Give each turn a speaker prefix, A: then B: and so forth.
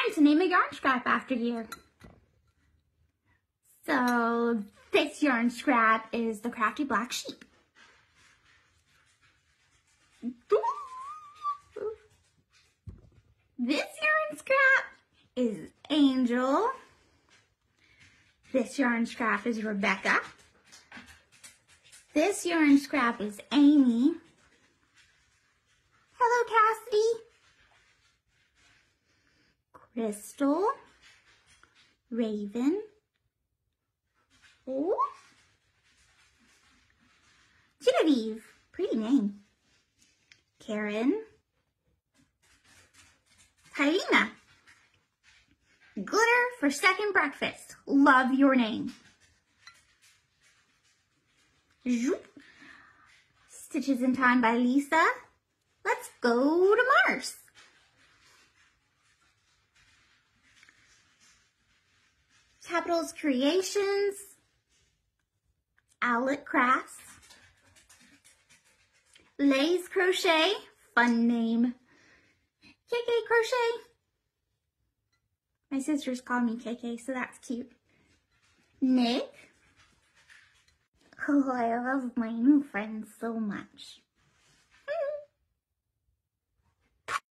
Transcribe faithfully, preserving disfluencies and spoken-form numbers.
A: time to name a yarn scrap after you. So this yarn scrap is the Crafty Black Sheep. This yarn scrap is Angel. This yarn scrap is Rebecca. This yarn scrap is Amy. Hello, Cassidy. Crystal. Raven. Oh. Genevieve. Pretty name. Karen. Hyena. Glitter for second breakfast. Love your name. Zoop. Stitches in Time by Lisa. Let's go to Mars. Capitals Creations. Owlet Crafts. Lay's Crochet. Fun name. K K Crochet. My sisters call me K K, so that's cute. Nick. Oh, I love my new friends so much.